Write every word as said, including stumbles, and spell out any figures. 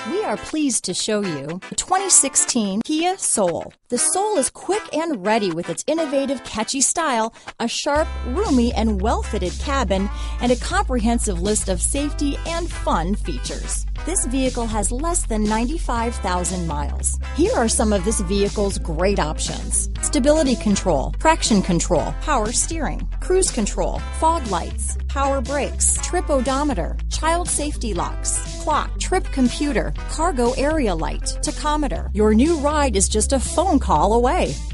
We are pleased to show you the twenty sixteen Kia Soul. The Soul is quick and ready with its innovative, catchy style, a sharp, roomy, and well-fitted cabin, and a comprehensive list of safety and fun features. This vehicle has less than ninety-five thousand miles. Here are some of this vehicle's great options: stability control, traction control, power steering, cruise control, fog lights, power brakes, trip odometer, child safety locks, clock, trip computer, cargo area light, tachometer. Your new ride is just a phone call away.